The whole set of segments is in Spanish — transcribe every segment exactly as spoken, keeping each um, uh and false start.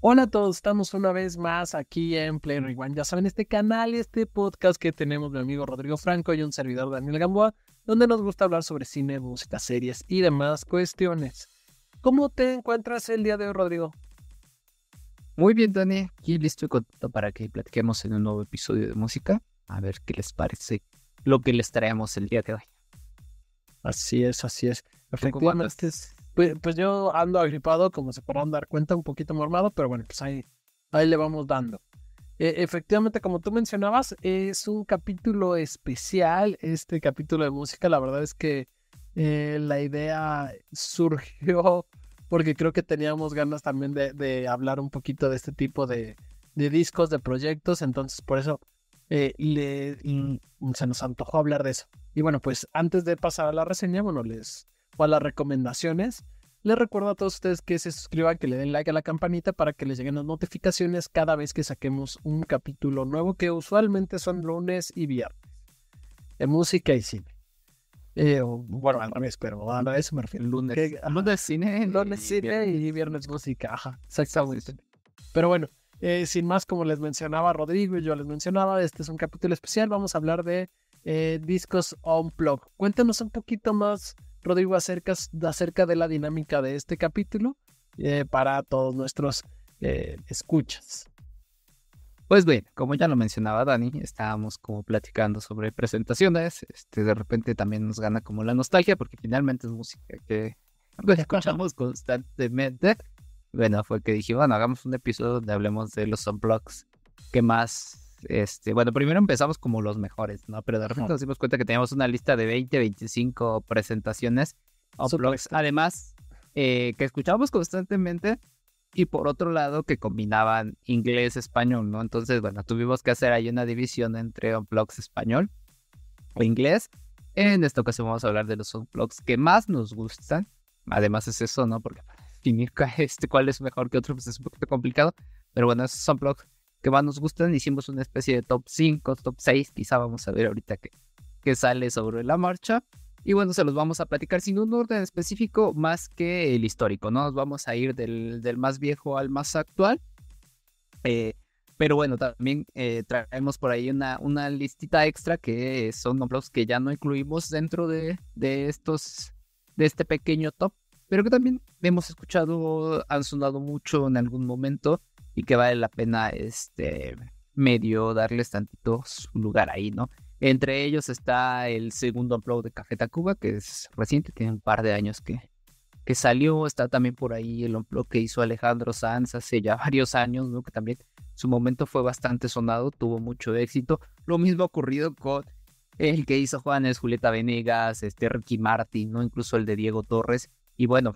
Hola a todos, estamos una vez más aquí en Play Rewind. Ya saben, este canal y este podcast que tenemos mi amigo Rodrigo Franco y un servidor Daniel Gamboa, donde nos gusta hablar sobre cine, música, series y demás cuestiones. ¿Cómo te encuentras el día de hoy, Rodrigo? Muy bien, Dani, aquí listo y contento para que platiquemos en un nuevo episodio de música. A ver qué les parece lo que les traemos el día de hoy. Así es, así es. ¿Tú cómo Efectivamente, andas? pues, pues yo ando agripado, como se podrán dar cuenta, un poquito mormado, pero bueno, pues ahí, ahí le vamos dando. Eh, efectivamente, como tú mencionabas, es un capítulo especial, este capítulo de música. La verdad es que eh, la idea surgió porque creo que teníamos ganas también de, de hablar un poquito de este tipo de, de discos, de proyectos, entonces por eso eh, le, y, se nos antojó hablar de eso. Y bueno, pues antes de pasar a la reseña, bueno, les, o a las recomendaciones, les recuerdo a todos ustedes que se suscriban, que le den like a la campanita para que les lleguen las notificaciones cada vez que saquemos un capítulo nuevo, que usualmente son lunes y viernes, de música y cine. Eh, o, bueno, al revés, pero a eso me refiero. Lunes, Que, ajá, lunes cine lunes y cine viernes. y viernes música, ajá, Sí, exactamente. sí. Pero bueno, eh, sin más, como les mencionaba Rodrigo y yo les mencionaba, este es un capítulo especial. Vamos a hablar de eh, discos Unplugged. Cuéntanos un poquito más, Rodrigo, acerca, acerca de la dinámica de este capítulo eh, para todos nuestros eh, escuchas. Pues bien, como ya lo mencionaba Dani, estábamos como platicando sobre presentaciones. Este, de repente también nos gana como la nostalgia, porque finalmente es música que pues, escuchamos constantemente. Bueno, fue que dije, bueno, hagamos un episodio donde hablemos de los unplugs que más, este, bueno, primero empezamos como los mejores, ¿no? Pero de repente nos dimos cuenta que teníamos una lista de veinte, veinticinco presentaciones unplugs, además, eh, que escuchábamos constantemente y por otro lado que combinaban inglés-español, ¿no? Entonces, bueno, tuvimos que hacer ahí una división entre unplugs español o inglés. En esta ocasión vamos a hablar de los unplugs que más nos gustan. Además es eso, ¿no? Porque para definir este, cuál es mejor que otro pues es un poquito complicado. Pero bueno, esos unplugs que más nos gustan. Hicimos una especie de top cinco, top seis. Quizá vamos a ver ahorita que, que sale sobre la marcha. Y bueno, se los vamos a platicar sin un orden específico más que el histórico, ¿no? Nos vamos a ir del, del más viejo al más actual. Eh, pero bueno, también eh, traemos por ahí una, una listita extra que son unplugs que ya no incluimos dentro de, de estos, de este pequeño top, pero que también hemos escuchado, han sonado mucho en algún momento y que vale la pena este medio darles tantito su lugar ahí, ¿no? Entre ellos está el segundo unplug de Café Tacuba, que es reciente, tiene un par de años que, que salió. Está también por ahí el unplug que hizo Alejandro Sanz hace ya varios años, ¿no? Que también su momento fue bastante sonado, tuvo mucho éxito. Lo mismo ha ocurrido con el que hizo Juanes, Julieta Venegas, este Ricky Martin, ¿no? Incluso el de Diego Torres. Y bueno,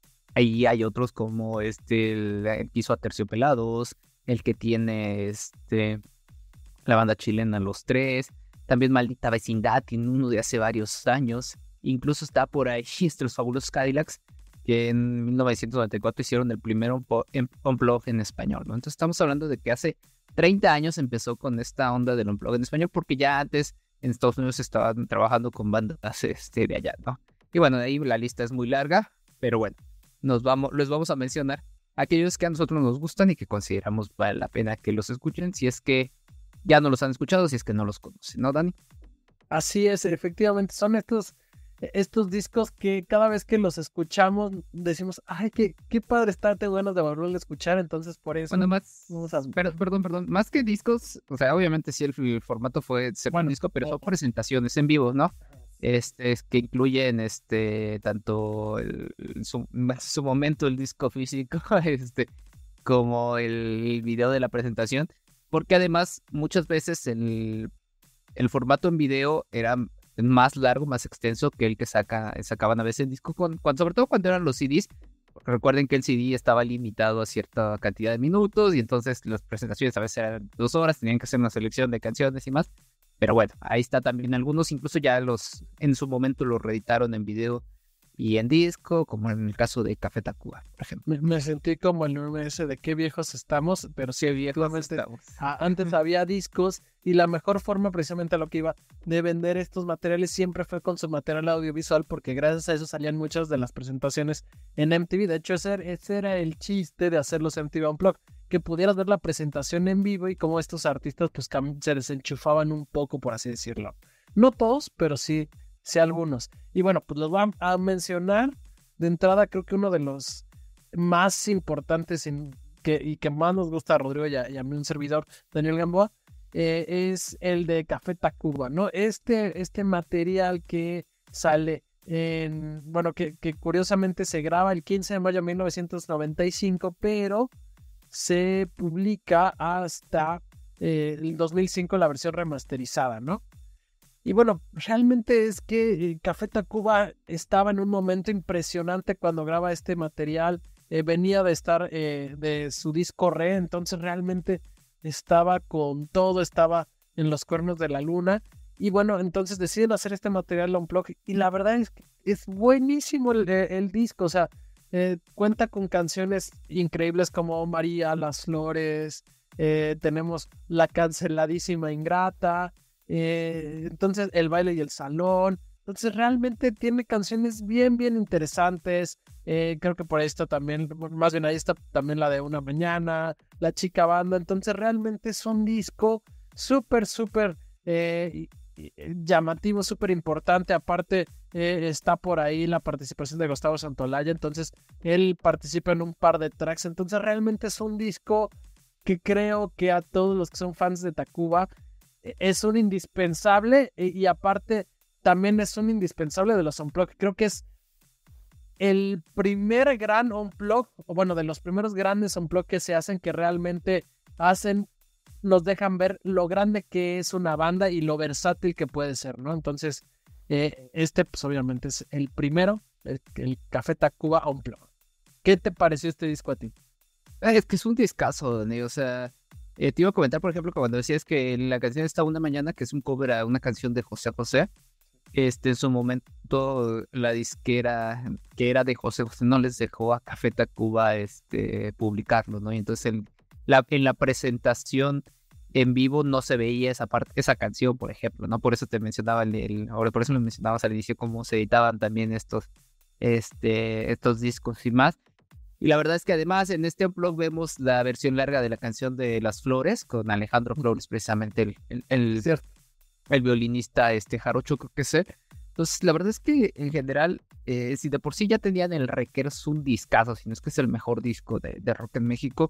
ahí hay otros como este, el, el que hizo Aterciopelados, el que tiene este, la banda chilena Los Tres. También Maldita Vecindad, tiene uno de hace varios años. Incluso está por ahí Los Fabulosos Cadillacs, que en mil novecientos noventa y cuatro hicieron el primer unplug en español, ¿no? Entonces estamos hablando de que hace treinta años empezó con esta onda del unplug en español, porque ya antes en Estados Unidos estaban trabajando con bandas este, de allá, ¿no? Y bueno, de ahí la lista es muy larga, pero bueno, nos vamos, les vamos a mencionar aquellos que a nosotros nos gustan y que consideramos vale la pena que los escuchen, si es que ya no los han escuchado, si es que no los conocen, ¿no, Dani? Así es, efectivamente, son estos, estos discos que cada vez que los escuchamos decimos, ay, qué, qué padre está, tengo ganas de volverlo a escuchar, entonces por eso... Bueno, más, vamos a... pero, perdón, perdón, más que discos, o sea, obviamente sí el, el formato fue ser Bueno, un disco, pero o- son presentaciones en vivo, ¿no? Este, es que incluyen este, tanto el, el- su, su momento el disco físico, este, como el video de la presentación, porque además muchas veces el, el formato en video era más largo, más extenso que el que saca, sacaban a veces en disco, con, cuando, sobre todo cuando eran los C Ds. Recuerden que el C D estaba limitado a cierta cantidad de minutos y entonces las presentaciones a veces eran dos horas, tenían que hacer una selección de canciones y más. Pero bueno, ahí está también algunos, incluso ya los en su momento los reeditaron en video y en disco, como en el caso de Café Tacuba, por ejemplo. Me, me sentí como el meme ese de qué viejos estamos, pero sí, viejamente. Estamos. a- antes había discos y la mejor forma, precisamente a lo que iba, de vender estos materiales siempre fue con su material audiovisual, porque gracias a eso salían muchas de las presentaciones en M T V. De hecho, ese, era- ese era el chiste de hacer los M T V Unplugged, que pudieras ver la presentación en vivo y cómo estos artistas pues cam- se desenchufaban un poco, por así decirlo. No todos, pero sí, sí algunos. Y bueno, pues los voy a, a mencionar. De entrada, creo que uno de los más importantes en, que, y que más nos gusta a Rodrigo y a, y a mí, un servidor, Daniel Gamboa, eh, es el de Café Tacuba, ¿no? Este, este material que sale en, bueno, que, que curiosamente se graba el quince de mayo de mil novecientos noventa y cinco, pero se publica hasta eh, el dos mil cinco la versión remasterizada, ¿no? Y bueno, realmente es que eh, Café Tacuba estaba en un momento impresionante cuando graba este material. Eh, venía de estar eh, de su disco Re, entonces realmente estaba con todo, estaba en los cuernos de la luna. Y bueno, entonces deciden hacer este material Unplugged. Y la verdad es que es buenísimo el, el disco. O sea, eh, cuenta con canciones increíbles como María, Las Flores. Eh, tenemos la canceladísima Ingrata. Eh, entonces el baile y el salón. Entonces realmente tiene canciones bien, bien interesantes. Eh, creo que por ahí está también, más bien ahí está también la de Una Mañana, La Chica Banda. Entonces realmente es un disco súper, súper eh, llamativo, súper importante. Aparte eh, está por ahí la participación de Gustavo Santolaya. Entonces él participa en un par de tracks. Entonces realmente es un disco que creo que a todos los que son fans de Tacuba es un indispensable y, y aparte también es un indispensable de los Unplugged. Creo que es el primer gran Unplugged, o bueno, de los primeros grandes Unplugged que se hacen, que realmente hacen, nos dejan ver lo grande que es una banda y lo versátil que puede ser, ¿no? Entonces, eh, este pues obviamente es el primero, el, el Café Tacuba Unplugged. ¿Qué te pareció este disco a ti? Es que es un discazo, Dani, o sea, eh, te iba a comentar, por ejemplo, que cuando decías que la canción está Una Mañana, que es un cover a una canción de José José, este, en su momento la disquera que era de José José no les dejó a Café Tacuba este, publicarlo, ¿no? Y entonces en la, en la presentación en vivo no se veía esa parte, esa canción, por ejemplo, ¿no? Por eso te mencionaba el, el ahora por eso me mencionabas al inicio cómo se editaban también estos, este, estos discos y más. Y la verdad es que además en este blog vemos la versión larga de la canción de Las Flores con Alejandro Flores, precisamente el, el, el, el violinista este, jarocho, creo que es él. Entonces, la verdad es que en general, eh, si de por sí ya tenían el Requers un discazo, si no es que es el mejor disco de, de rock en México,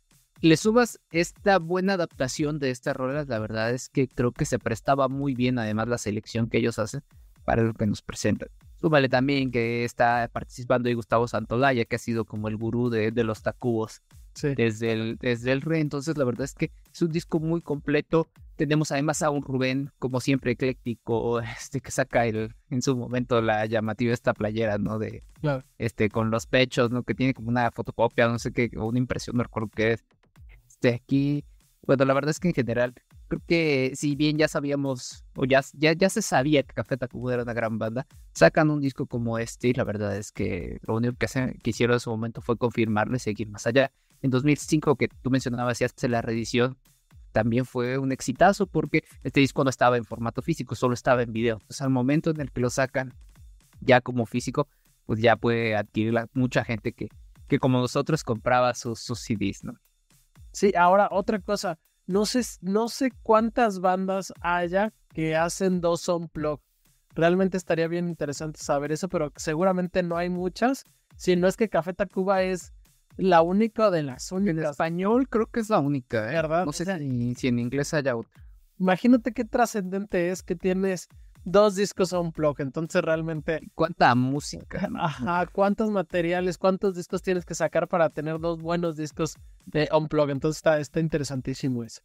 le subas esta buena adaptación de estas rolas, la verdad es que creo que se prestaba muy bien, además la selección que ellos hacen para lo que nos presentan. Súmale también que está participando ahí Gustavo Santolaya, que ha sido como el gurú de, de los tacubos sí. desde, el, desde el Re. Entonces, la verdad es que es un disco muy completo. Tenemos además a un Rubén, como siempre, ecléctico, este, que saca el, en su momento la llamativa esta playera, ¿no? De, claro. este, con los pechos, ¿no? Que tiene como una fotocopia, no sé qué, o una impresión, no recuerdo qué es. Este, aquí, bueno, la verdad es que en general, creo que si bien ya sabíamos, o ya, ya, ya se sabía que Café Tacuba era una gran banda, sacan un disco como este y la verdad es que lo único que, hace, que hicieron en su momento fue confirmarlo y seguir más allá. En dos mil cinco, que tú mencionabas, y hace la reedición, también fue un exitazo porque este disco no estaba en formato físico, solo estaba en video. Entonces al momento en el que lo sacan ya como físico, pues ya puede adquirirla mucha gente que, que como nosotros compraba sus, sus C Ds, ¿no? Sí, ahora otra cosa, no sé, no sé cuántas bandas haya que hacen dos Unplugged. Realmente estaría bien interesante saber eso, pero seguramente no hay muchas. Si no es que Café Tacuba es la única de las únicas. En español creo que es la única, ¿eh? ¿Verdad? No sé o sea, si, si en inglés haya otra. Imagínate qué trascendente es que tienes dos discos Unplugged, entonces realmente... ¿Cuánta música? Ajá, ¿cuántos materiales, cuántos discos tienes que sacar para tener dos buenos discos de Unplugged? Entonces está, está interesantísimo eso.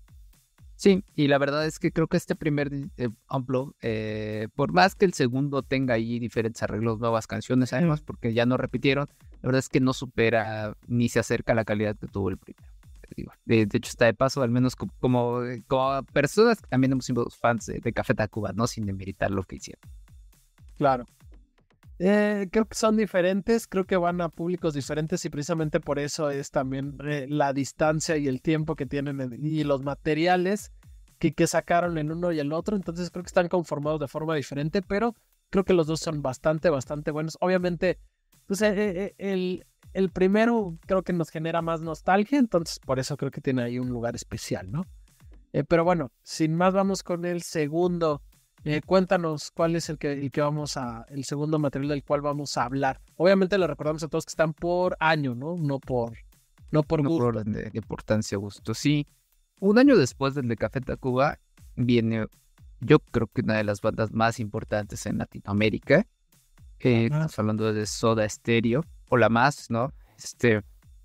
Sí, y la verdad es que creo que este primer eh, Unplugged, eh, por más que el segundo tenga ahí diferentes arreglos, nuevas canciones, además, porque ya no repitieron, la verdad es que no supera ni se acerca a la calidad que tuvo el primero. Digo, de, de hecho está de paso, al menos como, como, como personas que también hemos sido fans de, de Café Tacuba, ¿no? Sin demeritar lo que hicieron. Claro. Eh, creo que son diferentes, creo que van a públicos diferentes y precisamente por eso es también eh, la distancia y el tiempo que tienen en, y los materiales que, que sacaron en uno y el otro. Entonces creo que están conformados de forma diferente, pero creo que los dos son bastante, bastante buenos. Obviamente, pues eh, eh, el, el primero creo que nos genera más nostalgia, entonces por eso creo que tiene ahí un lugar especial, ¿no? Eh, pero bueno, sin más vamos con el segundo. Eh, cuéntanos cuál es el que, el que vamos a, el segundo material del cual vamos a hablar. Obviamente le recordamos a todos que están por año, ¿no? No por, no por No gusto. por orden de, de importancia, gusto. Sí, un año después del de Café Tacuba viene, yo creo que una de las bandas más importantes en Latinoamérica. Eh, Ah, estamos hablando de Soda Stereo, o la más, ¿no? Este,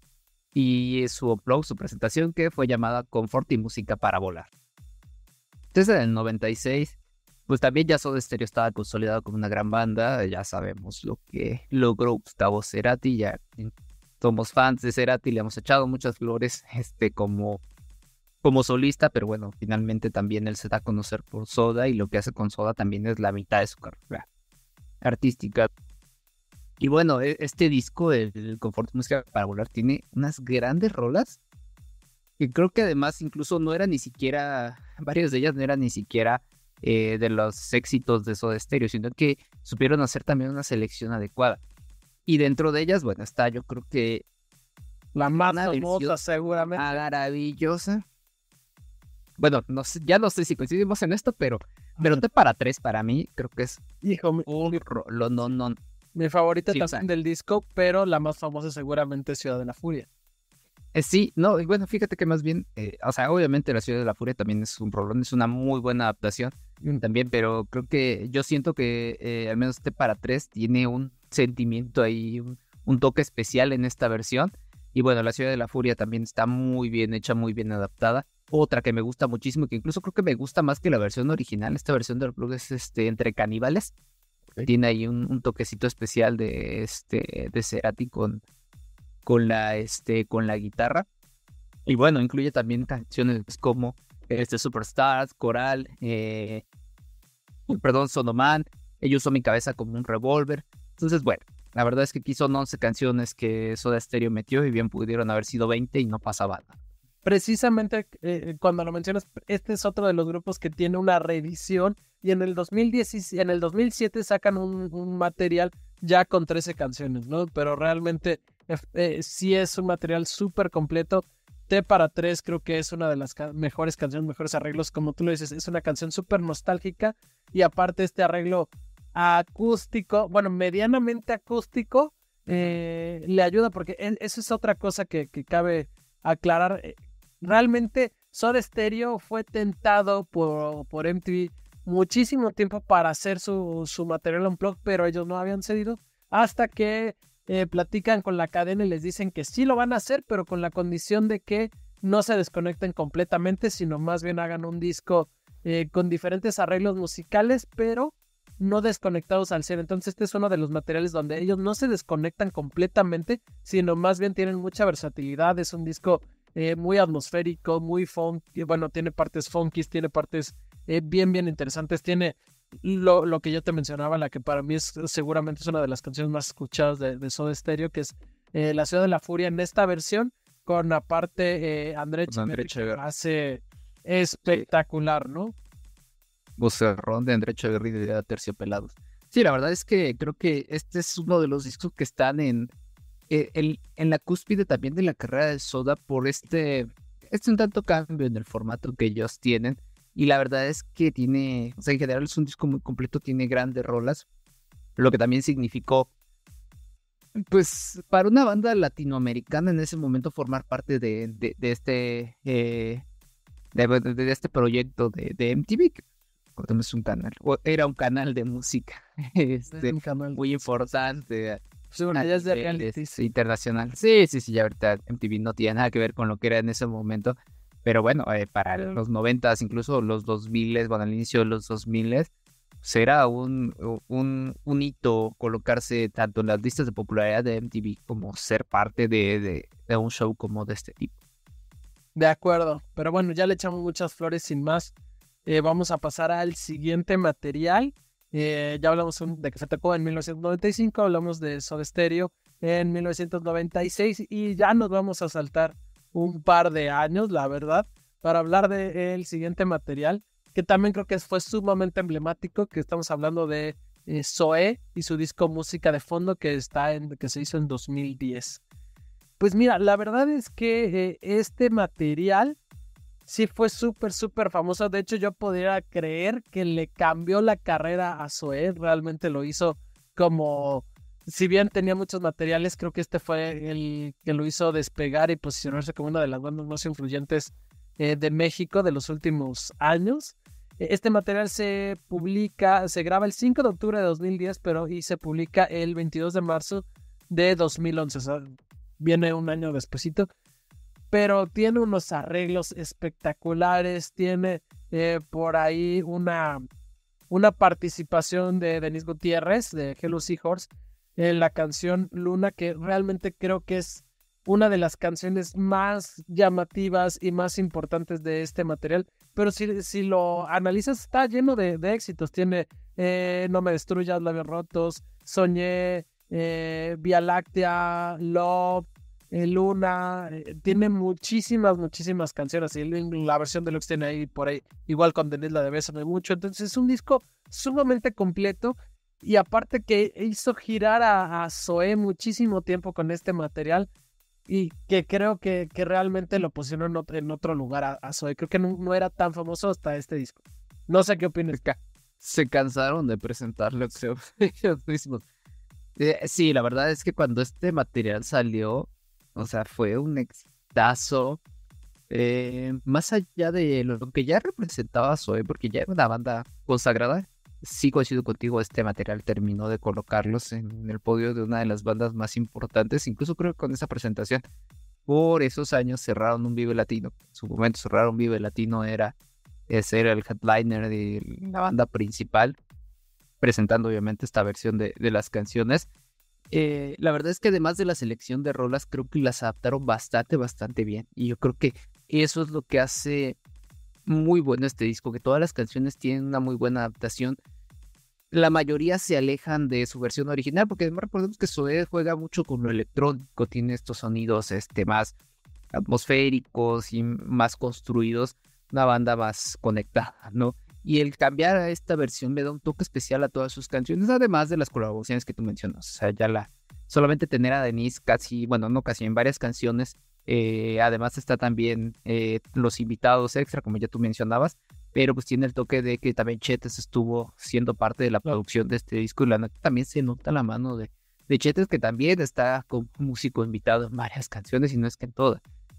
y su upload, su presentación, que fue llamada Confort y Música para Volar. Desde el noventa y seis, pues también ya Soda Stereo estaba consolidado como una gran banda. Ya sabemos lo que logró Gustavo Cerati. Ya somos fans de Cerati, le hemos echado muchas flores este, como, como solista, pero bueno, finalmente también él se da a conocer por Soda, y lo que hace con Soda también es la mitad de su carrera artística. Y bueno, este disco, el, el Confort Música para Volar, tiene unas grandes rolas que creo que además incluso no era ni siquiera, varias de ellas no eran ni siquiera eh, de los éxitos de Soda Stereo, sino que supieron hacer también una selección adecuada. Y dentro de ellas, bueno, está yo creo que la más una famosa seguramente. maravillosa. Bueno, no sé, ya no sé si coincidimos en esto, pero pero T para tres para mí creo que es Hijo, mi, un rolo, no, no. mi favorita Sí, también o sea, del disco, pero la más famosa seguramente es Ciudad de la Furia. Eh, sí, no, y bueno, fíjate que más bien, eh, o sea, obviamente La Ciudad de la Furia también es un rolón, es una muy buena adaptación también, pero creo que yo siento que eh, al menos este para tres tiene un sentimiento ahí, un, un toque especial en esta versión. Y bueno, La Ciudad de la Furia también está muy bien hecha, muy bien adaptada. Otra que me gusta muchísimo, que incluso creo que me gusta más que la versión original, esta versión del blog es este, Entre Caníbales. Okay. Tiene ahí un, un toquecito especial de, este, de Cerati con con la, este, con la guitarra. Y bueno, incluye también canciones como este, Superstars, Coral, eh, perdón, Sonoman, Ella usó mi cabeza como un revólver. Entonces, bueno, la verdad es que aquí son once canciones que Soda Stereo metió y bien pudieron haber sido veinte y no pasaba nada. Precisamente eh, cuando lo mencionas, este es otro de los grupos que tiene una reedición y en el dos mil diez, en el dos mil siete sacan un, un material ya con trece canciones, ¿no? Pero realmente eh, eh, sí es un material súper completo. T para tres creo que es una de las ca- mejores canciones, mejores arreglos, como tú lo dices, es una canción súper nostálgica y aparte este arreglo acústico, bueno, medianamente acústico, eh, le ayuda porque e- eso es otra cosa que, que cabe aclarar. Realmente Soda Stereo fue tentado por, por M T V muchísimo tiempo para hacer su, su material unplugged, pero ellos no habían cedido hasta que eh, platican con la cadena y les dicen que sí lo van a hacer, pero con la condición de que no se desconecten completamente, sino más bien hagan un disco eh, con diferentes arreglos musicales, pero no desconectados al cien. Entonces este es uno de los materiales donde ellos no se desconectan completamente, sino más bien tienen mucha versatilidad. Es un disco eh, muy atmosférico, muy funky, bueno, tiene partes funky, tiene partes eh, bien, bien interesantes, tiene lo, lo que yo te mencionaba, la que para mí es seguramente es una de las canciones más escuchadas de, de Soda Stereo, que es eh, La Ciudad de la Furia en esta versión, con aparte eh, André Echeverri, que hace espectacular, ¿no? Vocerrón de André Echeverri de Terciopelados. Sí, la verdad es que creo que este es uno de los discos que están en, en, en la cúspide también de la carrera de Soda por este, este un tanto cambio en el formato que ellos tienen. Y la verdad es que tiene, o sea, en general es un disco muy completo, tiene grandes rolas, lo que también significó, pues, para una banda latinoamericana en ese momento formar parte de, de, de este eh, de, de, de este proyecto de, de M T V, que es un canal, o era un canal de música este, un canal muy importante. Sí, bueno, ya es de reality internacional. Sí, sí, sí, ya ahorita M T V no tiene nada que ver con lo que era en ese momento. Pero bueno, eh, para Pero... los noventas, incluso los dos miles, bueno, al inicio de los dos miles, pues era un, un, un hito colocarse tanto en las listas de popularidad de M T V como ser parte de, de, de un show como de este tipo. De acuerdo, pero bueno, ya le echamos muchas flores sin más. Eh, vamos a pasar al siguiente material. Eh, ya hablamos un, de Café Tacuba en mil novecientos noventa y cinco, hablamos de Soda Stereo en mil novecientos noventa y seis y ya nos vamos a saltar un par de años, la verdad, para hablar del siguiente material, que también creo que fue sumamente emblemático, que estamos hablando de eh, Zoé y su disco Música de Fondo, que, está en, que se hizo en dos mil diez. Pues mira, la verdad es que eh, este material sí fue súper, súper famoso. De hecho, yo podría creer que le cambió la carrera a Zoé. Realmente lo hizo como... Si bien tenía muchos materiales, creo que este fue el que lo hizo despegar y posicionarse como una de las bandas más influyentes eh, de México de los últimos años. Este material se publica, se graba el cinco de octubre de dos mil diez, pero y se publica el veintidós de marzo de dos mil once. O sea, viene un año despuesito. Pero tiene unos arreglos espectaculares, tiene eh, por ahí una, una participación de Denise Gutiérrez, de Hello Seahorse, en la canción Luna, que realmente creo que es una de las canciones más llamativas y más importantes de este material. Pero si, si lo analizas, está lleno de, de éxitos. Tiene eh, No me destruyas, Labios rotos, Soñé, eh, Vía Láctea, Love, eh, Luna. Eh, tiene muchísimas, muchísimas canciones. Y la versión deluxe tiene ahí por ahí, igual con Denise la de Bésame mucho. Entonces es un disco sumamente completo. Y aparte que hizo girar a, a Zoé muchísimo tiempo con este material. Y que creo que, que realmente lo pusieron en otro, en otro lugar a, a Zoé. Creo que no, no era tan famoso hasta este disco. No sé qué opinas. Se, ca- se cansaron de presentarlo, creo, ellos mismos. Eh, sí, la verdad es que cuando este material salió, o sea, fue un exitazo. Eh, más allá de lo que ya representaba Zoe, porque ya era una banda consagrada, sí coincido contigo, este material terminó de colocarlos en el podio de una de las bandas más importantes, incluso creo que con esa presentación, por esos años cerraron un Vive Latino, en su momento cerraron Vive Latino, era ser el headliner de la banda principal, presentando obviamente esta versión de, de las canciones. Eh, la verdad es que además de la selección de rolas, creo que las adaptaron bastante, bastante bien, y yo creo que eso es lo que hace muy bueno este disco, que todas las canciones tienen una muy buena adaptación. La mayoría se alejan de su versión original, porque además recordemos que Zoé juega mucho con lo electrónico, tiene estos sonidos este, más atmosféricos y más construidos, una banda más conectada, ¿no? Y el cambiar a esta versión le da un toque especial a todas sus canciones, además de las colaboraciones que tú mencionas. O sea, ya la solamente tener a Denise casi, bueno, no casi, en varias canciones. Eh, además está también eh, los invitados extra, como ya tú mencionabas, pero pues tiene el toque de que también Chetes estuvo siendo parte de la producción de este disco y la neta también se nota la mano de, de Chetes, que también está como músico invitado en varias canciones y no es que en todas.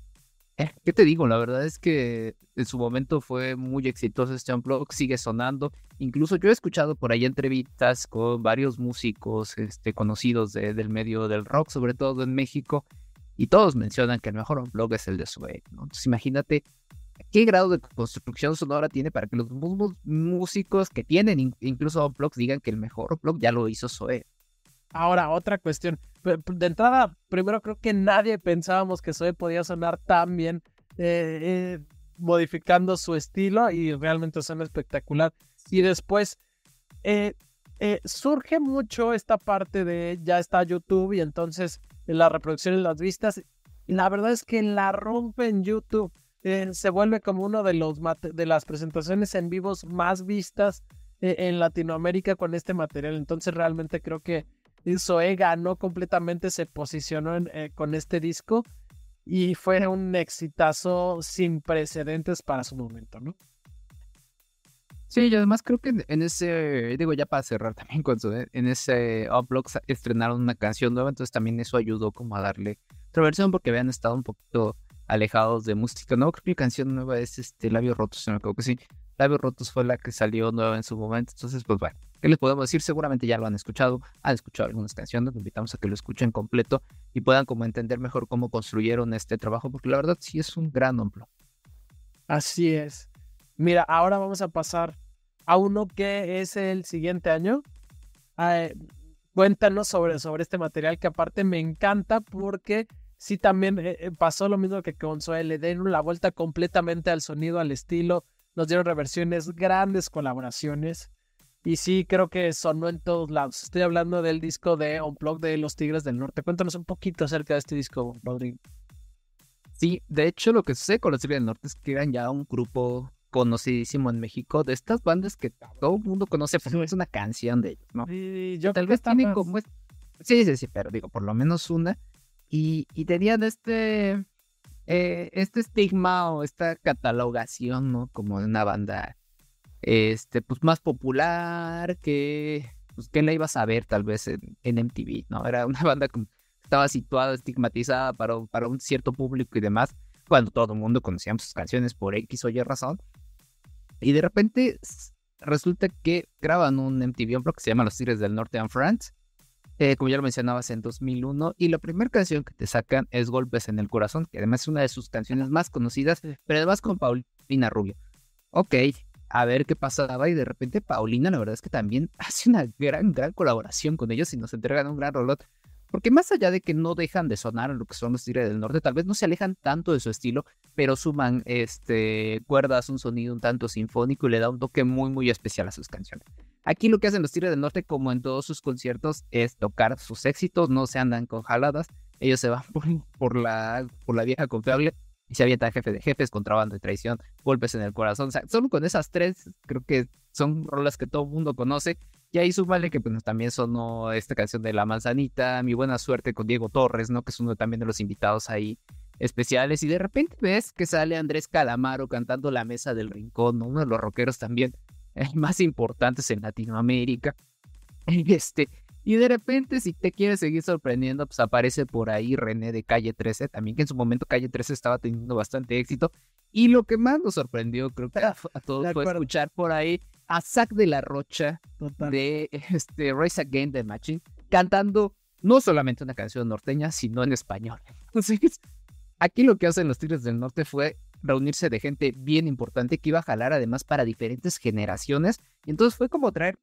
Eh, ¿Qué te digo? La verdad es que en su momento fue muy exitoso este Unplugged, sigue sonando. Incluso yo he escuchado por ahí entrevistas con varios músicos este, conocidos de, del medio del rock, sobre todo en México, y todos mencionan que el mejor Unplugged es el de Zoé, ¿no? Entonces imagínate qué grado de construcción sonora tiene para que los mismos músicos que tienen incluso Unplugged digan que el mejor Unplugged ya lo hizo Zoé. Ahora, otra cuestión. De entrada, primero creo que nadie pensábamos que Zoé podía sonar tan bien eh, eh, modificando su estilo y realmente suena espectacular. Y después eh, eh, surge mucho esta parte de ya está YouTube y entonces la reproducción y las vistas. La verdad es que la rompe en YouTube. Eh, se vuelve como uno de, los de las presentaciones en vivos más vistas eh, en Latinoamérica con este material. Entonces realmente creo que Zoé ganó completamente, se posicionó en, eh, con este disco y fue un exitazo sin precedentes para su momento, ¿no? Sí, y además creo que en, en ese, digo ya para cerrar también con Zoé, en ese Unplugged estrenaron una canción nueva, entonces también eso ayudó como a darle otra versión porque habían estado un poquito alejados de música, ¿no? Creo que la canción nueva es este Labios Rotos, si no me equivoco, que sí. Labios Rotos fue la que salió nueva en su momento, entonces pues bueno, ¿qué les podemos decir? Seguramente ya lo han escuchado, han escuchado algunas canciones, los invitamos a que lo escuchen completo y puedan como entender mejor cómo construyeron este trabajo, porque la verdad sí es un gran Unplugged. Así es. Mira, ahora vamos a pasar a uno que es el siguiente año. Eh, cuéntanos sobre, sobre este material que aparte me encanta porque sí también eh, pasó lo mismo que con Zoé, le dieron la vuelta completamente al sonido, al estilo, nos dieron reversiones, grandes colaboraciones. y sí creo que sonó en todos lados. Estoy hablando del disco de Unplugged de Los Tigres del Norte. Cuéntanos un poquito acerca de este disco, Rodrigo. Sí, de hecho lo que sucede con los Tigres del Norte es que eran ya un grupo conocidísimo en México, de estas bandas que todo el mundo conoce porque es una canción de ellos, ¿no? Sí, yo Tal vez tienen como... Sí, sí, sí, pero digo, por lo menos una. Y, y tenían este, eh, este estigma o esta catalogación, ¿no? Como de una banda, este, pues más popular, que, pues, ¿quién la ibas a ver tal vez en, en M T V, ¿no? Era una banda que estaba situada, estigmatizada para, para un cierto público y demás, cuando todo el mundo conocíamos sus canciones por X o Y razón. Y de repente resulta que graban un M T V Unplugged que se llama Los Tigres del Norte and Friends, eh, como ya lo mencionabas, en dos mil uno, y la primera canción que te sacan es Golpes en el Corazón, que además es una de sus canciones más conocidas, pero además con Paulina Rubio. Ok, a ver qué pasaba, y de repente Paulina, la verdad es que también hace una gran, gran colaboración con ellos y nos entregan un gran rolot. Porque más allá de que no dejan de sonar en lo que son los Tigres del Norte, tal vez no se alejan tanto de su estilo, pero suman este, cuerdas, un sonido un tanto sinfónico y le da un toque muy, muy especial a sus canciones. Aquí lo que hacen los Tigres del Norte, como en todos sus conciertos, es tocar sus éxitos, no se andan con jaladas, ellos se van por, por, la, por la vieja confiable y se avientan Jefe de Jefes, Contrabando y Traición, Golpes en el Corazón. O sea, solo con esas tres creo que son rolas que todo el mundo conoce. Y ahí súmale que pues, también sonó esta canción de La Manzanita, Mi Buena Suerte con Diego Torres, ¿no? Que es uno también de los invitados ahí especiales. Y de repente ves que sale Andrés Calamaro cantando La Mesa del Rincón, ¿no? Uno de los rockeros también eh, más importantes en Latinoamérica. Este, y de repente, si te quieres seguir sorprendiendo, pues aparece por ahí René de Calle trece, también que en su momento Calle trece estaba teniendo bastante éxito. Y lo que más nos sorprendió, creo que a, a todos, fue escuchar por ahí a Zack de la Rocha, Total. de este, Rise Against the Machine, cantando no solamente una canción norteña, sino en español. Entonces, aquí lo que hacen los Tigres del Norte fue reunirse de gente bien importante que iba a jalar además para diferentes generaciones. Y entonces fue como traer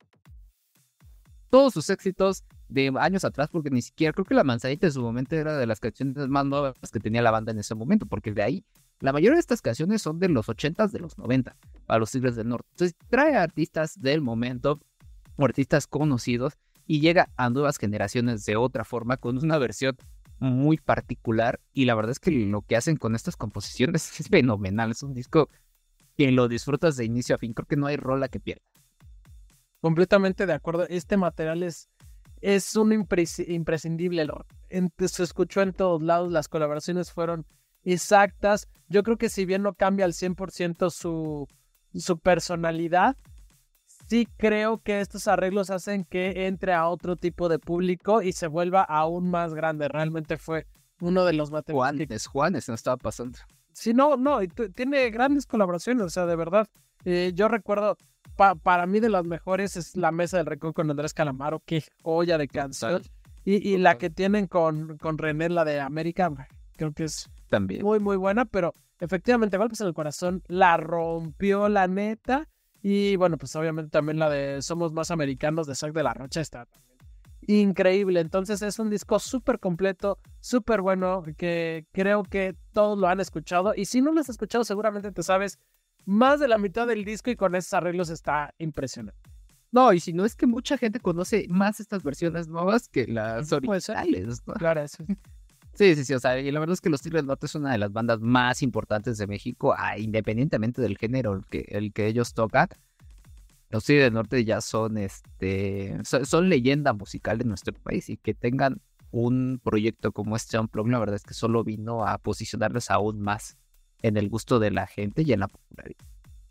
todos sus éxitos de años atrás, porque ni siquiera creo que La Manzanita en su momento era de las canciones más nuevas que tenía la banda en ese momento, porque de ahí la mayoría de estas canciones son de los ochentas, de los noventa, para los Tigres del Norte. Entonces trae a artistas del momento, o artistas conocidos, y llega a nuevas generaciones de otra forma, con una versión muy particular. Y la verdad es que lo que hacen con estas composiciones es fenomenal. Es un disco que lo disfrutas de inicio a fin. Creo que no hay rola que pierda. Completamente de acuerdo. Este material es, es un impres- imprescindible. En, se escuchó en todos lados. Las colaboraciones fueron exactas. Yo creo que si bien no cambia al cien por ciento su, su personalidad, sí creo que estos arreglos hacen que entre a otro tipo de público y se vuelva aún más grande. Realmente fue uno de los materiales. Juanes, Juanes no estaba pasando. Sí, no, no, y t- tiene grandes colaboraciones, o sea, de verdad. Eh, yo recuerdo, pa- para mí de las mejores es La Mesa del Rincón con Andrés Calamaro, qué joya de canción. Y, y la que tienen con, con René, la de América, creo que es también muy, muy buena, pero efectivamente Golpes en el Corazón la rompió, la neta. Y bueno, pues obviamente también la de Somos Más Americanos de Zack de la Rocha está también increíble. Entonces es un disco súper completo, súper bueno, que creo que todos lo han escuchado. Y si no lo has escuchado, seguramente te sabes más de la mitad del disco y con esos arreglos está impresionante. No, y si no es que mucha gente conoce más estas versiones nuevas que las originales, ¿no? Claro, eso. Sí, sí, sí, o sea, y la verdad es que los Tigres del Norte es una de las bandas más importantes de México, ah, independientemente del género el que, el que ellos tocan. Los Tigres del Norte ya son, este, son, son leyenda musical de nuestro país, y que tengan un proyecto como este Unplugged, la verdad es que solo vino a posicionarlos aún más en el gusto de la gente y en la popularidad.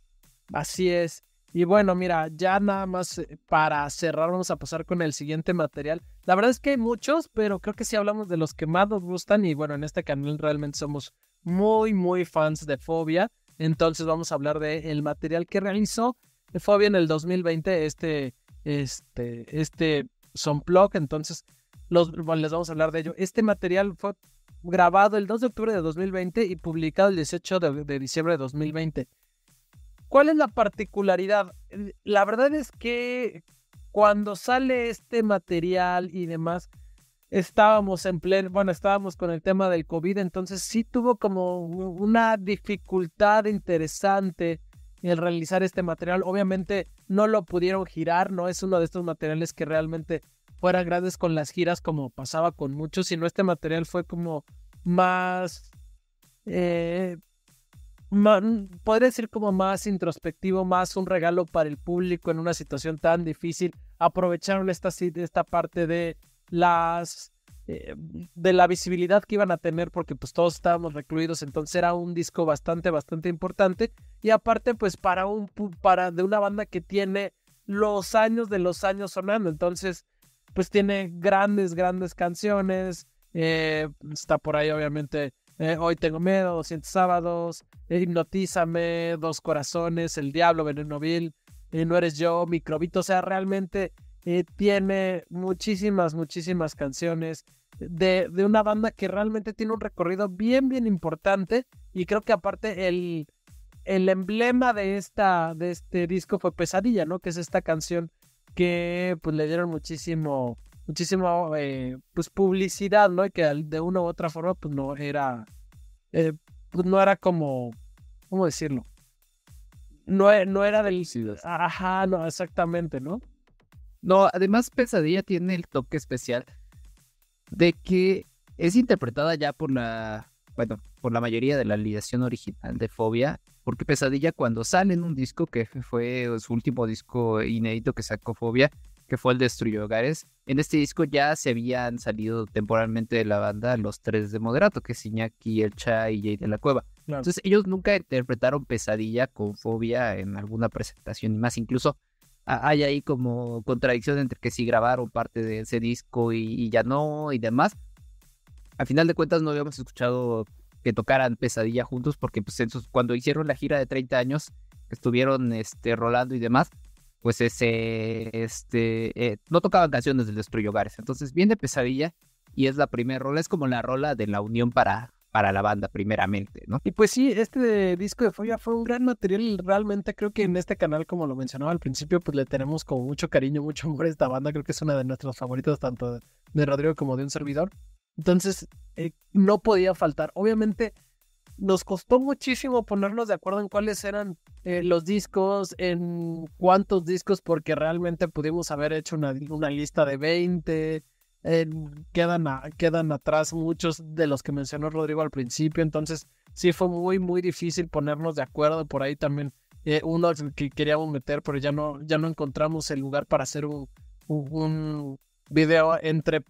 Así es. Y bueno, mira, ya nada más para cerrar vamos a pasar con el siguiente material. La verdad es que hay muchos, pero creo que sí hablamos de los que más nos gustan y bueno, en este canal realmente somos muy, muy fans de Fobia. Entonces vamos a hablar del material que realizó Fobia en el dos mil veinte, este, este, este Unplugged. Entonces los, bueno, les vamos a hablar de ello. Este material fue grabado el dos de octubre de dos mil veinte y publicado el dieciocho de, de diciembre de dos mil veinte. ¿Cuál es la particularidad? La verdad es que cuando sale este material y demás, estábamos en pleno, bueno, estábamos con el tema del COVID, entonces sí tuvo como una dificultad interesante el realizar este material. Obviamente no lo pudieron girar, no es uno de estos materiales que realmente fueran grandes con las giras como pasaba con muchos, sino este material fue como más, eh, más, podría decir como más introspectivo, más un regalo para el público en una situación tan difícil. Aprovecharon esta, esta parte de las... Eh, de la visibilidad que iban a tener porque pues todos estábamos recluidos, entonces era un disco bastante bastante importante y aparte pues para un para de una banda que tiene los años de los años sonando, entonces pues tiene grandes grandes canciones, eh, está por ahí obviamente eh, Hoy Tengo Miedo, doscientos sábados, eh, Hipnotízame, Dos Corazones, El Diablo, Veneno Vil, eh, No Eres Yo, Microbito, o sea realmente Eh, tiene muchísimas, muchísimas canciones de, de una banda que realmente tiene un recorrido bien, bien importante y creo que aparte el, el emblema de, esta, de este disco fue Pesadilla, ¿no? Que es esta canción que pues le dieron muchísimo, muchísimo eh, pues publicidad, ¿no? Y que de una u otra forma pues no era, eh, pues no era como, ¿cómo decirlo? No, no era del... Ajá, no, exactamente, ¿no? No, además Pesadilla tiene el toque especial de que es interpretada ya por la, bueno, por la mayoría de la alineación original de Fobia, porque Pesadilla cuando sale en un disco que fue su último disco inédito que sacó Fobia, que fue el Destruye Hogares, en este disco ya se habían salido temporalmente de la banda los tres de Moderato, que es Iñaki, El Cha y Jay de la Cueva. Claro. Entonces ellos nunca interpretaron Pesadilla con Fobia en alguna presentación y más, incluso hay ahí como contradicción entre que sí grabaron parte de ese disco y, y ya no y demás. Al final de cuentas no habíamos escuchado que tocaran Pesadilla juntos porque pues en sus, cuando hicieron la gira de treinta años que estuvieron este, rolando y demás, pues ese este eh, no tocaban canciones del Destruye Hogares. Entonces viene Pesadilla y es la primera rola, es como la rola de la unión para para la banda primeramente, ¿no? Y pues sí, este disco de Fobia fue un gran material, realmente creo que en este canal, como lo mencionaba al principio, pues le tenemos como mucho cariño, mucho amor a esta banda, creo que es una de nuestros favoritos, tanto de Rodrigo como de un servidor, entonces eh, no podía faltar, obviamente nos costó muchísimo ponernos de acuerdo en cuáles eran eh, los discos, en cuántos discos, porque realmente pudimos haber hecho una, una lista de veinte... Eh, quedan, a, quedan atrás muchos de los que mencionó Rodrigo al principio, entonces sí fue muy muy difícil ponernos de acuerdo. Por ahí también eh, uno que queríamos meter, pero ya no, ya no encontramos el lugar para hacer un, un, un video entre,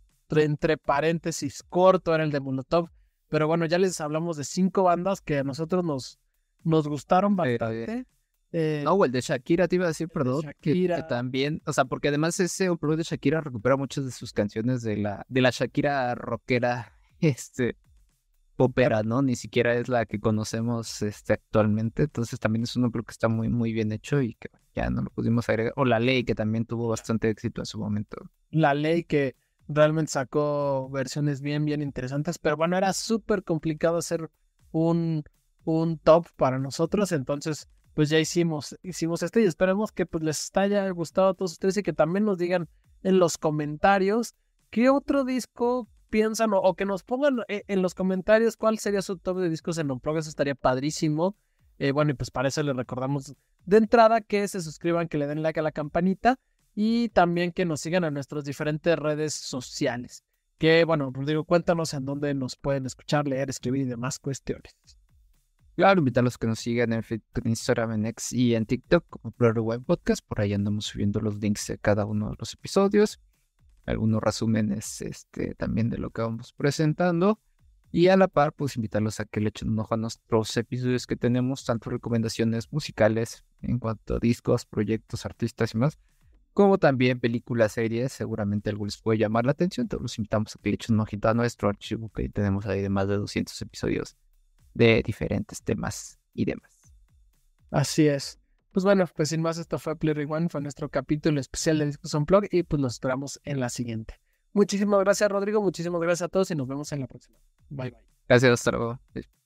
entre paréntesis corto, era el de Molotov, pero bueno, ya les hablamos de cinco bandas que a nosotros nos, nos gustaron bastante. Eh, Eh, no, o el de Shakira, te iba a decir, perdón, que, que también, o sea, porque además ese Unplugged de Shakira recupera muchas de sus canciones de la, de la Shakira rockera, este, popera, ¿no? Ni siquiera es la que conocemos este, actualmente, entonces también es un Unplugged que está muy, muy bien hecho y que ya no lo pudimos agregar, o La Ley, que también tuvo bastante éxito en su momento. La Ley, que realmente sacó versiones bien, bien interesantes, pero bueno, era súper complicado hacer un, un top para nosotros, entonces pues ya hicimos, hicimos este y esperemos que pues les haya gustado a todos ustedes y que también nos digan en los comentarios qué otro disco piensan o, o que nos pongan en los comentarios cuál sería su top de discos en Unplugged, eso estaría padrísimo. Eh, bueno, y pues para eso les recordamos de entrada que se suscriban, que le den like a la campanita y también que nos sigan en nuestras diferentes redes sociales. Que bueno, Rodrigo, cuéntanos en dónde nos pueden escuchar, leer, escribir y demás cuestiones. Claro, invitarlos a que nos sigan en Facebook, en Instagram, en X y en TikTok como Blur Rewind Podcast. Por ahí andamos subiendo los links de cada uno de los episodios. Algunos resúmenes este, también de lo que vamos presentando. Y a la par, pues invitarlos a que le echen un ojo a nuestros episodios que tenemos, tanto recomendaciones musicales en cuanto a discos, proyectos, artistas y más, como también películas, series. Seguramente algo les puede llamar la atención. Entonces los invitamos a que le echen un ojito a nuestro archivo que tenemos ahí de más de doscientos episodios de diferentes temas y demás. Así es. Pues bueno, pues sin más, esto fue Play Rewind, fue nuestro capítulo especial de Discos Unplugged y pues los esperamos en la siguiente. Muchísimas gracias, Rodrigo, muchísimas gracias a todos y nos vemos en la próxima. Bye, bye. Gracias, hasta luego.